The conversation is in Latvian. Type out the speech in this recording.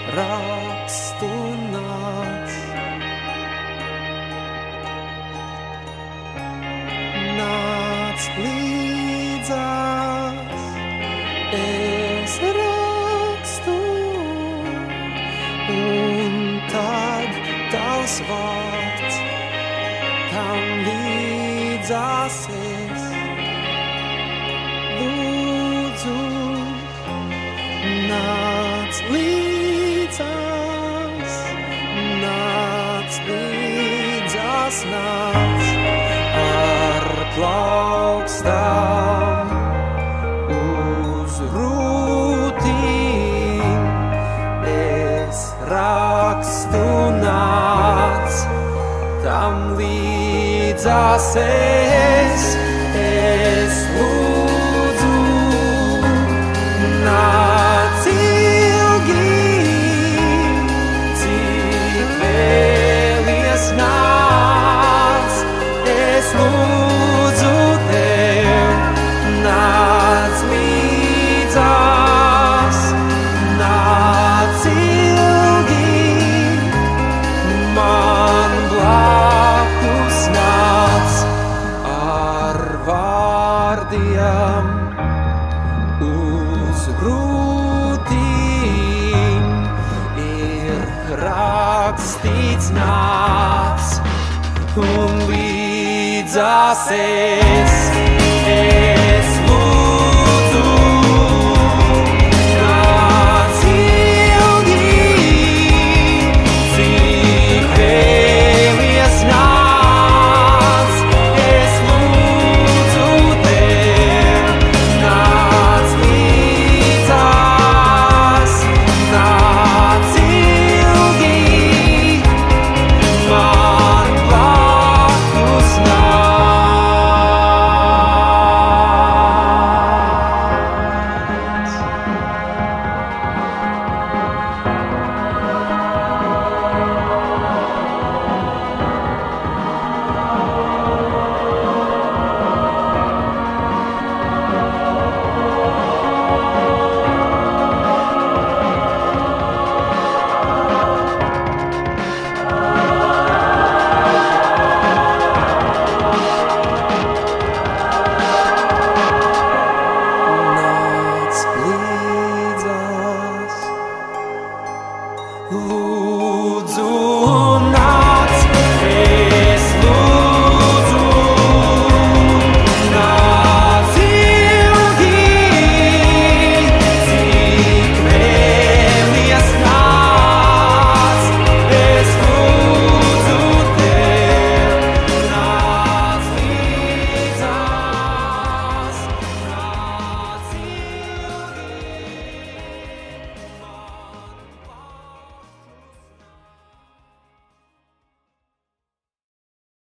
rakstu nāc. Nāc līdzās, es rakstu, un tad tavs vārds tam līdzās es. Lūdzu, nāc līdzās, nāc līdzās, nāc ar plaukstām uz rūtīm. Es rakstu, nāc tam līdzās es lūdzu, nāc ilgi, cik vēlies nāc, es lūdzu tev, nāc līdzās, nāc ilgi, man blakus nāc ar vārdiem uz rūtīm ir rakstīts nāc un līdzās es.